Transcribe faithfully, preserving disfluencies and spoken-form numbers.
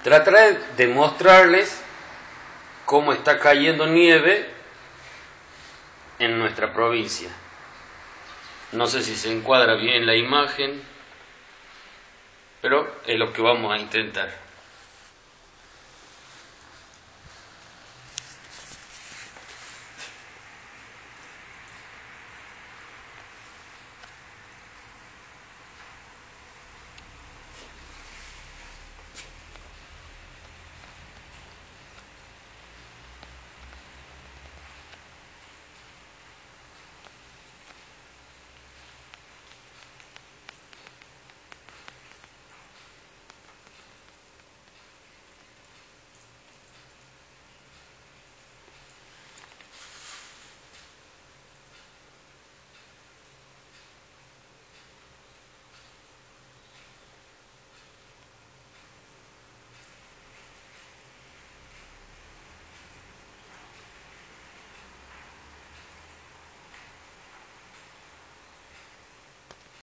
Trataré de mostrarles cómo está cayendo nieve en nuestra provincia. No sé si se encuadra bien la imagen, pero es lo que vamos a intentar.